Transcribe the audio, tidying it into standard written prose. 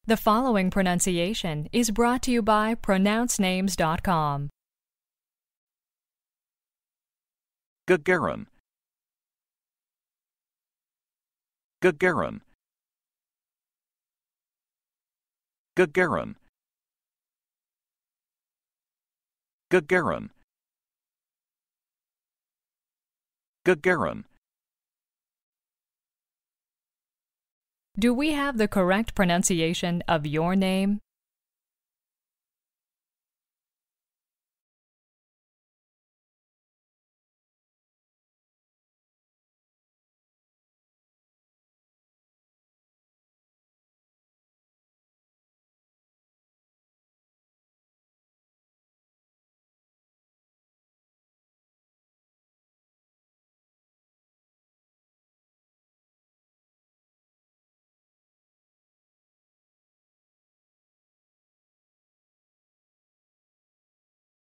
The following pronunciation is brought to you by PronounceNames.com. Gagarin. Gagarin. Gagarin. Gagarin. Gagarin. Do we have the correct pronunciation of your name?